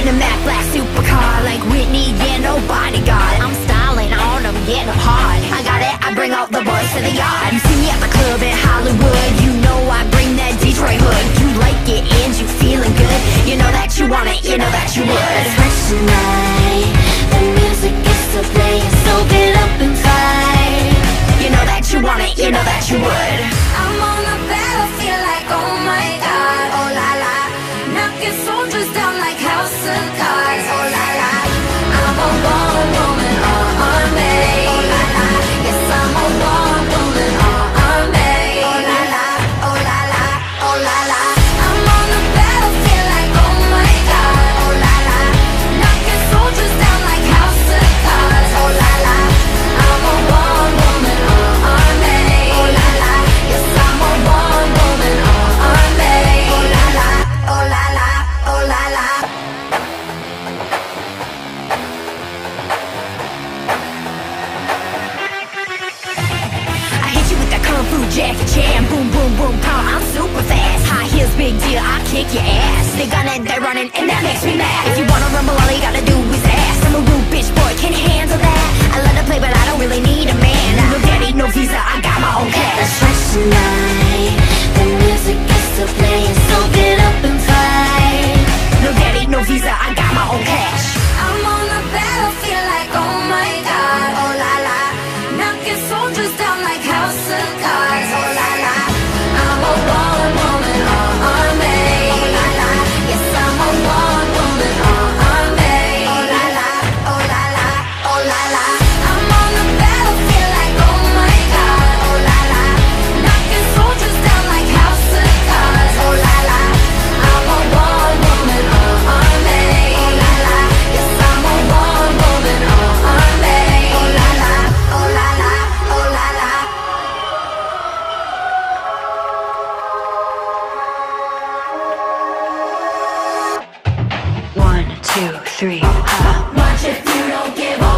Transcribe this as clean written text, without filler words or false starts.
in a Mac black supercar, like Whitney, yeah, no bodyguard. I'm styling on them, getting them hard. I got it, I bring all the boys to the yard. You see me at the club in Hollywood, you know I bring that Detroit hood. You like it and you feeling good, you know that you want it, you know that you would. Fresh tonight, the music is still playing, so get up and fight. You know that you want it, you know that you would. I'm on the battlefield like, oh my God, oh la la, knocking soldiers down like house of cards, oh la la. I'm a born woman, army, oh la la. Yes, I'm a born woman, army, oh la la, oh la la, oh la la. I'm on the battlefield like, oh my God, oh la la, knocking soldiers down like house of cards, oh la la. I'm a born woman, army, oh la la. Yes, I'm a born woman, army, oh la la, oh la la, oh la la. I hit you with that kung fu Jackie Chan, boom, boom, boom, pow, I'm super fast. High heels, big deal, I kick your ass. They gunning, they're running, and that makes me mad. If you wanna rumble, all you gotta do is ask. I'm a rude bitch boy, can handle that. I love to play, but I don't really need a man. No daddy, no visa, I got my own cash. Fresh tonight, the music is still playing, so get up and fight. No daddy, no visa, I got my own cash. I'm on the battlefield like, oh my God, oh la la, knocking soldiers down like house of cards, oh la la. I'm a born woman, army, oh la la. Yes, I'm a born woman, army, oh la la, oh la la, oh la la. I'm on the battlefield like, oh my God, oh la la, knocking soldiers down like house of cards, oh la la. I'm a born woman, army, oh la la. Yes, I'm a born woman, army, oh la la, oh la la, oh la la. One, two, three, Much if you don't give a